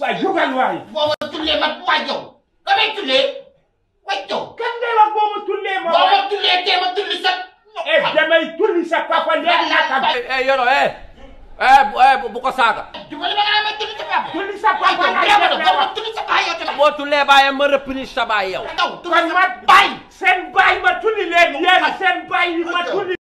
waaye jógal waay. boo ma tullee ma waay yow. nga may tullee. waay yow. kan ngay wax boo ma tullee ma. boo ma tullee tee ma tulli sa. damay tulli sa papa léegi naka. yoro bu ko saaga. jubali ma nga ma tulli sa papa. tulli sa papa ma tulli sa baay yow tamit. boo tullee baayam ma reprise sa baay yow. taw tulli kon sa ma baay. seen baay ma tulli leen yéen seen baay yi ma tulli.